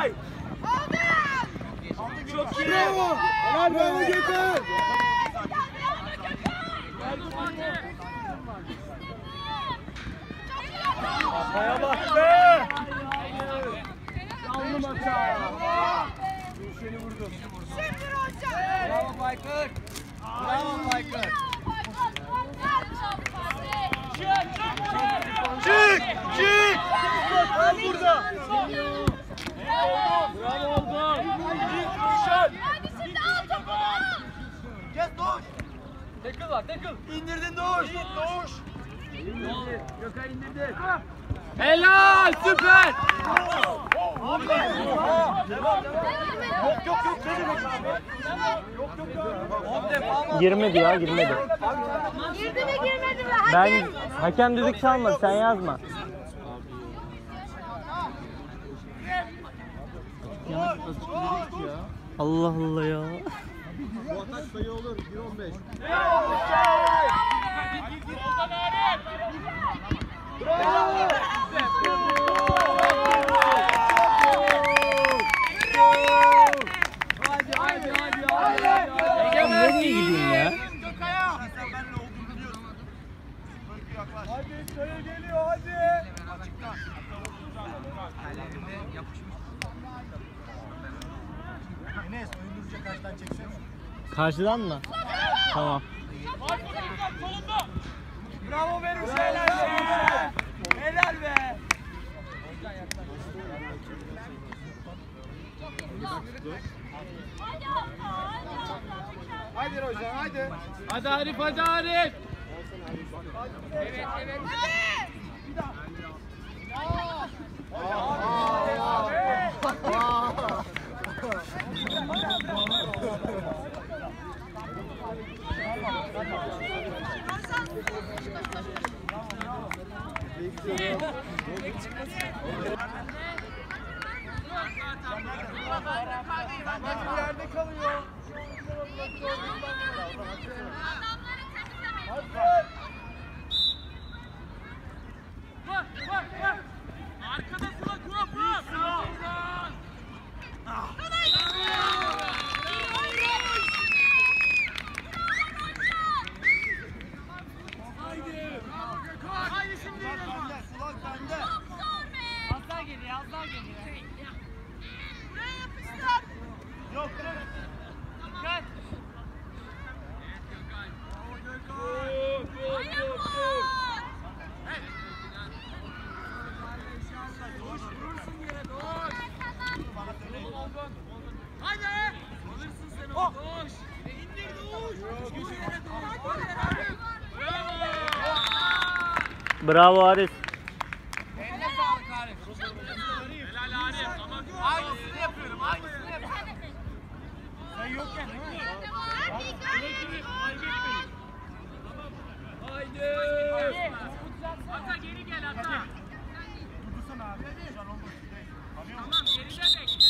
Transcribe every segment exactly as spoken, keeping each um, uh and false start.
Koray. Çok iyi. Bravo. Helal bravo Gökhan. Kafaya bak be. Alnım hata. Seni vurdum. Bravo Baykır. Bravo Baykır. Çık! Çık! Al burada. Bravo oldu. Nişan. Gel Doğuş. Tackle var, tackle. İndirdin Doğuş. Doğuş. Gökhan indirdi. Helal, süper. Devam, devam. Yok yok yok. Ne demek abi? Yok yok yok. Girmedi ya, girmedi. Girdi mi girmedi mi? Ben hakem düdük çalmadı, sen yazma. Allah Allah ya. Bu atak sayı olur. bir on beş. Bravo! Hadi hadi hadi hadi. Ya nereye gideyim ya? Hadi sayı geliyor hadi. Enes öldürücü karşıdan çeksene. Karşıdan mı? Tamam. Bravo Beruş, helal be. Helal be. Haydi hocam haydi. Hadi Arif, hadi Arif. Evet, evet. Yerde kalıyor. Var, var, var. Arkada sıra kurup. Haydi. Haydi şimdi. Sulak bende. Az daha geliyor, az daha geliyor. Buraya yapıştır. Yok bırak. Gel. Doğuş, vurursun yere Doğuş. Haydi. Alırsın sen onu Doğuş. İndir Doğuş. Vur yere Doğuş. Vur yere. Bravo. Bravo Arif. Eline sağlık Arif. Helal Arif. Aynısını yapıyorum, aynısını yapıyorum. Sen yokken değil mi? Haydi. Haydi. Ata geri gel Ata. Durdursana abi. Can olmasın. Tamam geride bekle.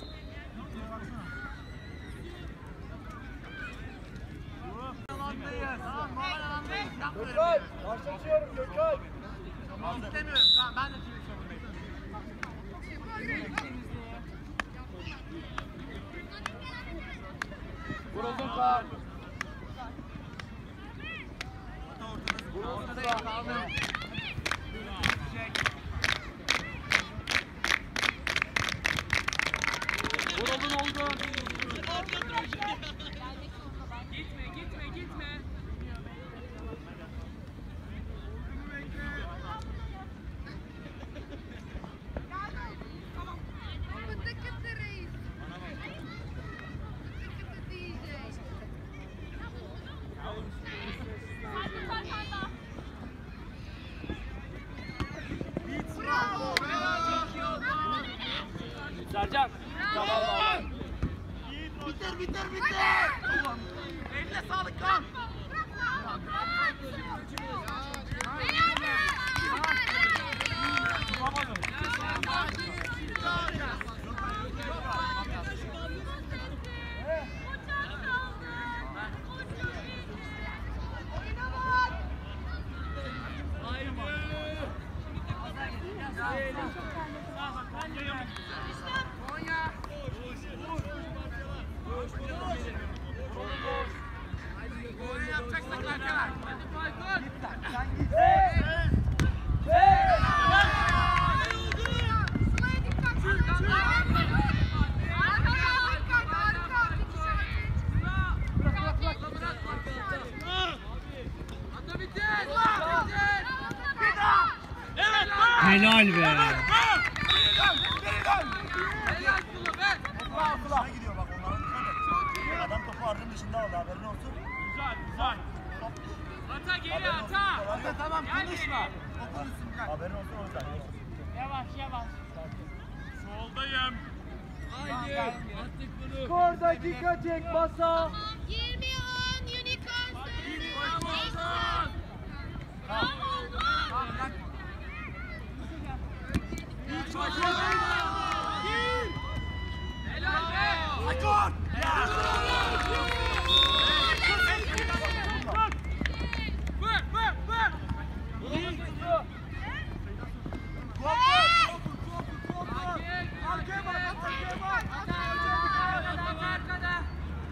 Gökhan, başlatıyorum Gökhan. İstemiyorum, tamam ben de şimdi sorumluyum. Vur uzun kal. Vur ortadayım, kaldım. Vur olun oldu. Gitme, gitme, gitme. Kıtı kıtı reis. Kıtı kıtı D J. Bravo. Sercan. Tamam. Bitir bitir bitir. Eline sağlık kan. helal be. Dışına gidiyor bak onlara dikkat et. Adam topu ardın dışında aldı haberin olsun. Güzel güzel. Ata geri ata. Ata tamam konuşma. O konuşsun bırak. Haberin olsun o yüzden. Yavaş yavaş. Soldayım. Haydi. Attık bunu. Skor dakika çek basa. yirmi on unicorn. Helal be. Akor! Vur vur vur. Arkaya bak, arkaya bak. Arkada.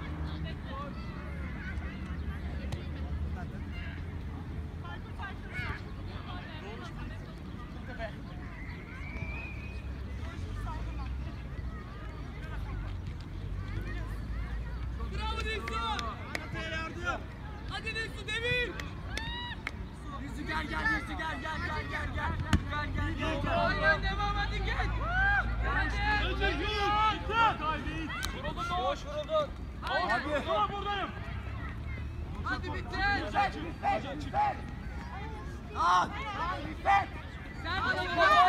Bravo Nilsu. Hadi Nilsu devir. Nilsu gel gel Nilsu gel gel gel gel gel gel gel gel. Aynen devam hadi gel. Hadi. Vuruldun boş vuruldun. Hadi. Tamam buradayım. Hadi bitti. Güzel. Güzel. Al. Sen bana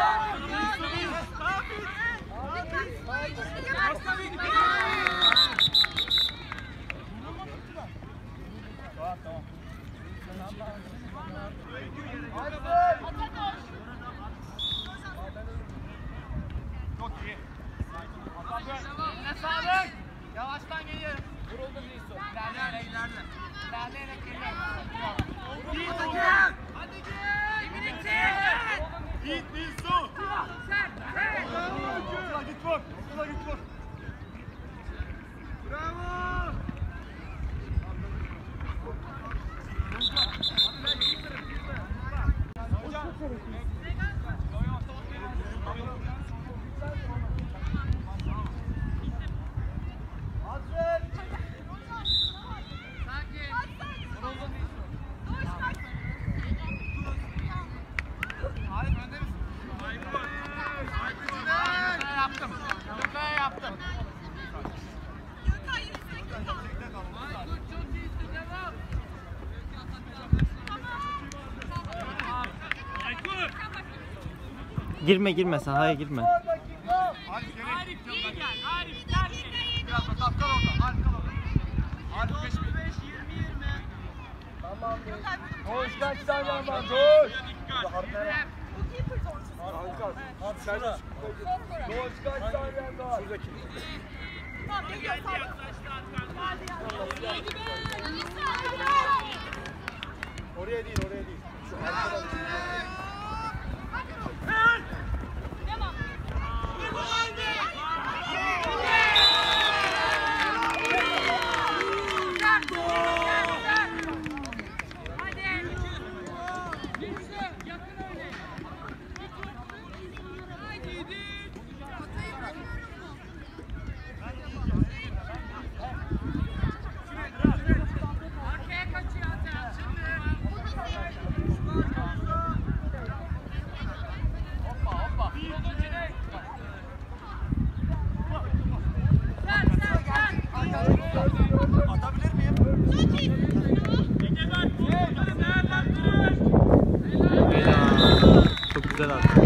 Tamam tamam. Çok iyi. Ne sağlık. Yavaştan geliyor. Vuruldun Nilsu. İlerle ilerle. İlerleyerek geliyor. İyi takım. Hadi gel. Emin için. Git Nilsu. Sen. Hey. Okula git vur. Okula git vur. Bravo. Hazır. Sakin. Vuruldun Nilsu. Arif önde misin? Güzel yaptım. Güzel yaptım. Aykut çok iyisin devam. Aykut. Girme girme sahaya girme. Arif geri. Arif iyi gel. Arif gel. Biraz da kal orada. Arif kal orada. Arif geç. Tamam. Koş kaç saniye var koş. Arkaya. Hakan. Abi sen de. Koş kaç saniye var. Şuradaki. Oraya değil, oraya değil. Şu arkada. Arkaya kaçıyor Hasan. Şimdi. Hoppa hoppa. Vuruldu Cüneyt. Sen sen sen. Atabilir miyim? Egemen vuruldu. Değerlendirir. Helal. Çok güzel attı.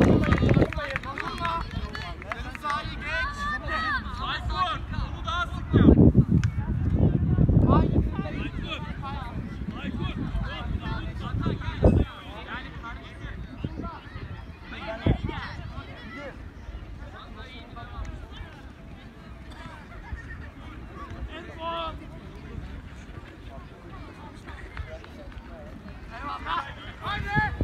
Senin sahayı geç. Aykut. Bunu daha sık yap. Aykut. Aykut. Yani kardeşim. Eyvallah. Hadi.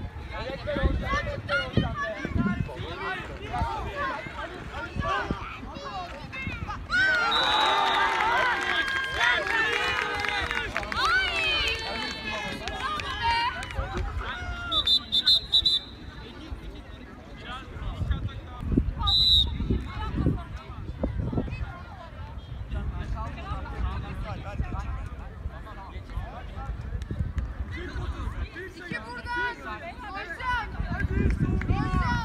İki buradan. Koşun. Koşun.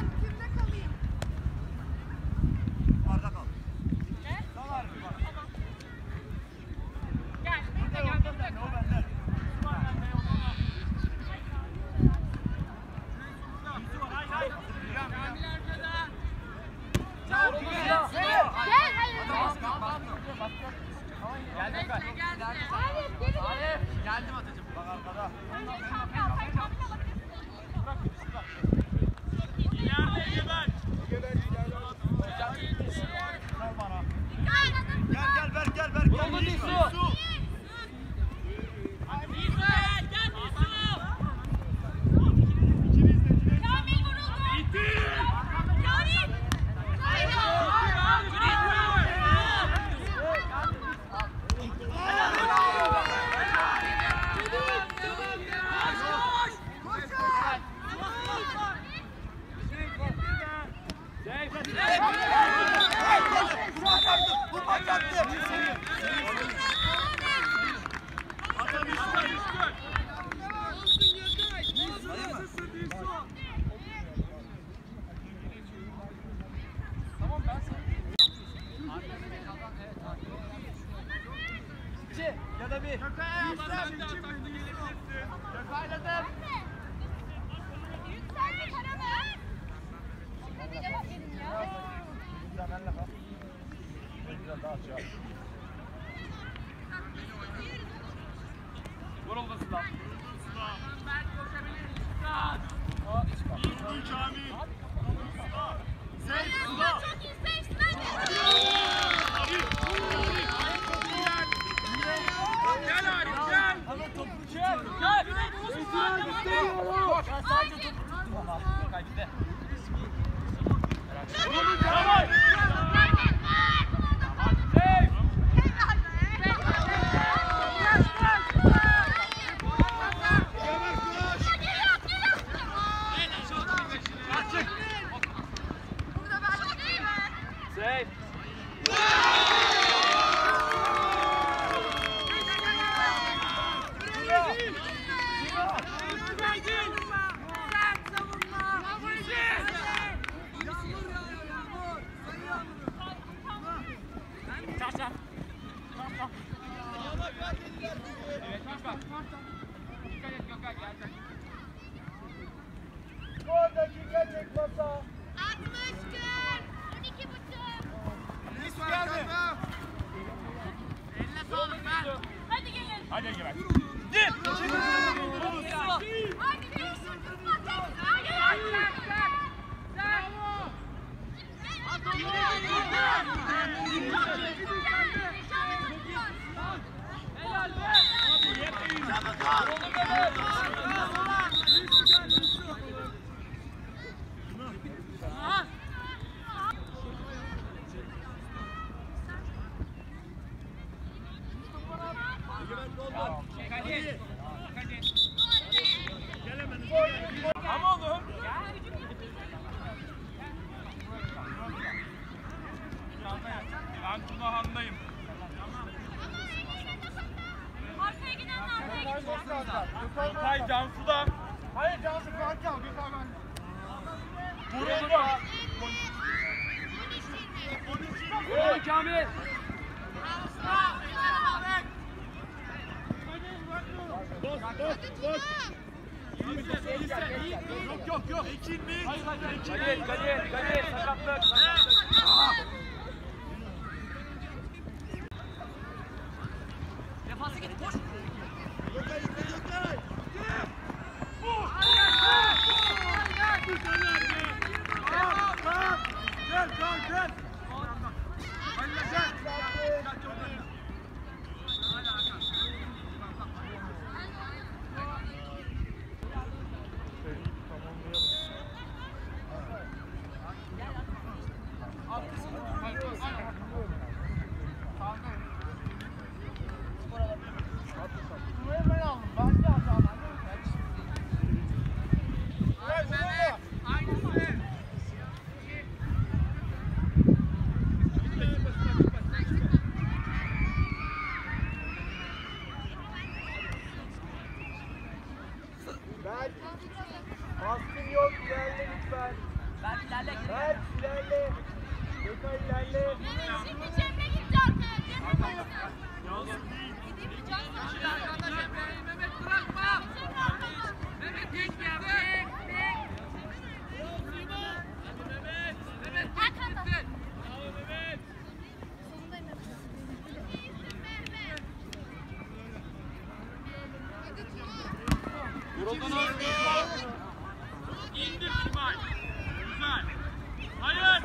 Geldim ben. Arif, geldim atacağım. Bak arkada. İleride Egemen. Sal bana. Gel gel ver gel ver gel. Olmadı Nisu. Nisu. Nisu gel gel Nisu. Kamil vuruldu. Bitti. Kamil. Bu maç attı. Ya da bir. Yükseldi Karaman. Bir cevap verin ya. Biraz benle kal. Biraz daha aşağı. Yorulmasın lan. Ayağınla çok istersin hadi. Gel Arif gel. Hemen topu Gel. Gel. Ben sadece topu tuttum ama. Kaçtı. Tamam. Safe. Son dakika çek masa. altmış kırk. on iki buçuk. Nisu geldi. Eline sağlık ben. Hadi gelin. Hadi Egemen. Hadi değişin tutma tek. Hadi. Helal be. Ama oğlum. Ben Tunahan'dayım. Arkaya giden arkaya gidecek. Gökay Cansu'da. Hayır Cansu Fatih al. Gökhan ben. Vuruldu mu? Vuruldu Kamil. Yok yok yok. Ekin mi? Kadir, Kadir, Kadir. Sakatlık, sakatlık. Defansa gidin koş. Gel gel gel. Baskın yok, ilerle lütfen. Ben ilerle. Berk ilerle. Gökhan ilerle. Şimdi Cemre gitti arkaya. Cemre baksana. Gidip can Mehmet bırakma. Cemre arkada. Mehmet tek ya. Tek tek. Mehmet. Mehmet tek gittin. Bravo Mehmet. Sonundayım. İndir Simay. Güzel. Hayır.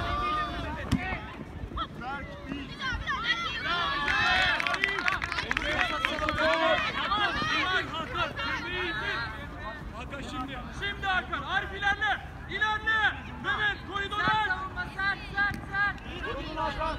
Hakan şimdi. Şimdi Hakan. Arif ilerle. İlerle. Mehmet koridora. Sert savunma. Sert sert sert. Vurun Hakan.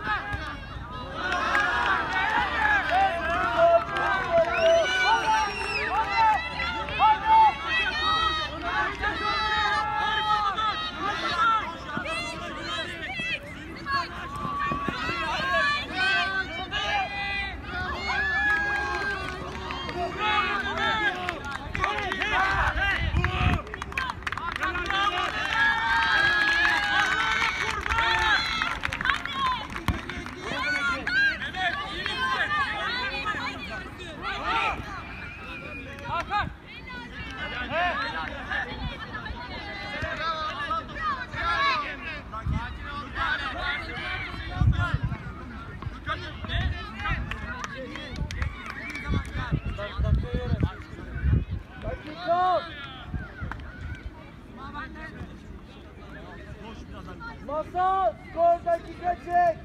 Masal, skor dakika çek.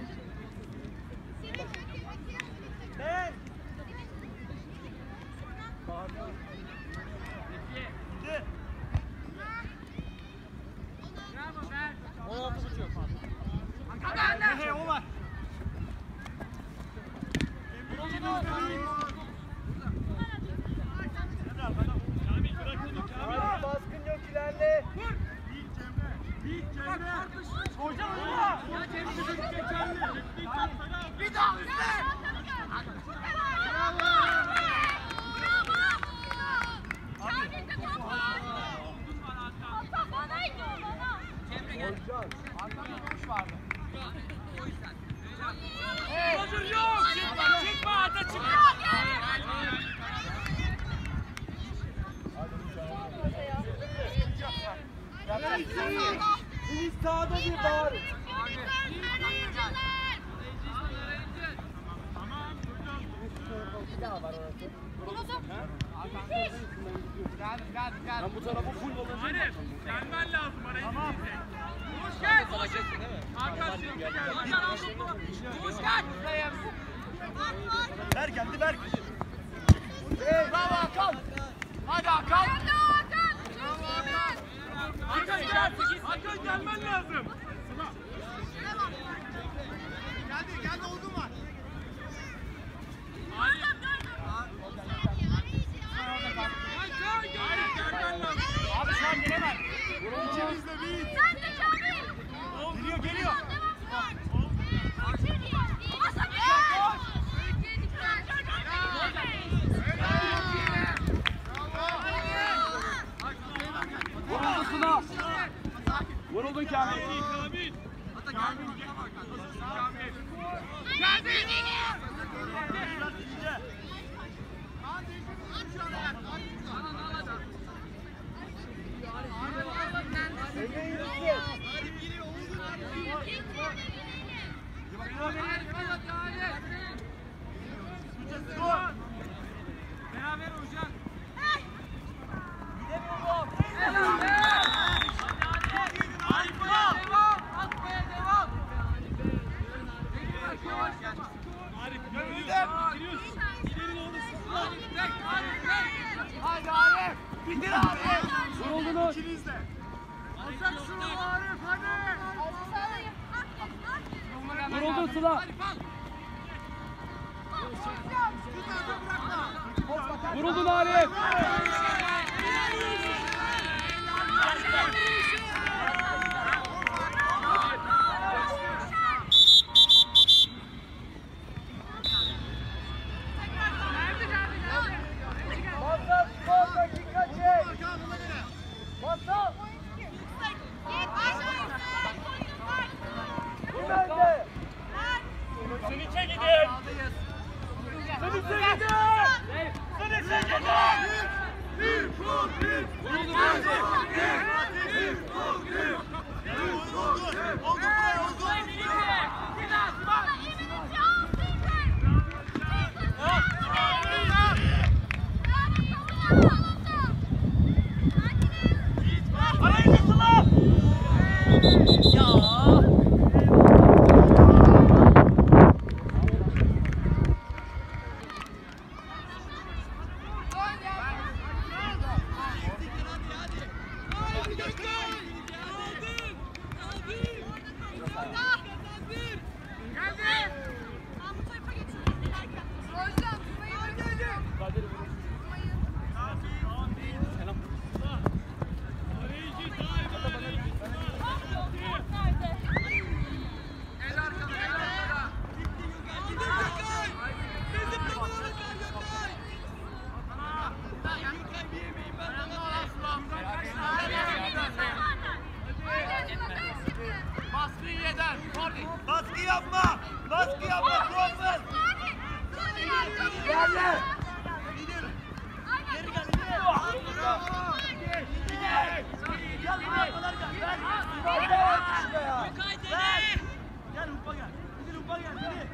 Ben. He o var. Baskın yok ilerle. Hocam ya Cemil geçerli. Bir daha üstte. Hazır yok. Çıkma çıkma. Hadi çıkma. Siz sağda bir bağırın. Ben bu tarafa full olacağım. Arif, gelmen lazım arayı. Tamam. Koş gel. Koş Hakan şimdi gel. Hakan al topu. Koş gel. Ver geldi ver. Bravo Hakan. Hadi Hakan. Hakan gel. Hakan gelmen lazım. Geldi geldi olgun var. Abi şu an gelemez. İçimizde bir. Geliyor geliyor. Vuruldu Suna. Vuruldun Kamil. Beraber hocam. Haydi Arif. Bitir Arif. Vuruldunuz. İkiniz de. Alsak şunu Arif hadi. Vuruldun Suna. Vuruldun Arif. Masal skor dakika çek. Masal. Kim önde? Seni çekidin. Seni çekidin. Seni çekidin. Bir, bir, bir, bir, bir, bir, bir, yapma. Baskı yapma. Profil. Gel gel. Geri gel. Gel buraya kadar gel. Ver. Ver. Gel Upa gel. Gidin Upa gel. Gidin.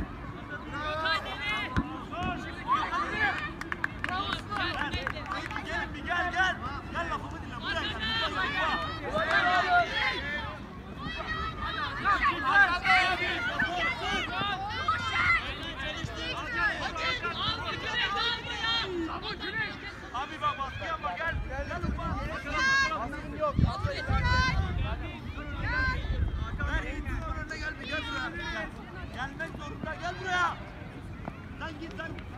Gelin bir gel gel. Gel lafımı dinle. Buraya gel. Abi bak baskı yapma gel. Gel Upa. Baskın yok. Ver gitsin önüne gel bir gel buraya. Gelmek zorunda gel buraya. Sen git sen.